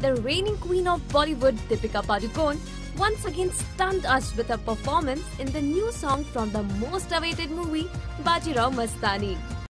the reigning queen of Bollywood, Deepika once again stunned us with her performance in the new song from the most awaited movie, Bajirao Mastani.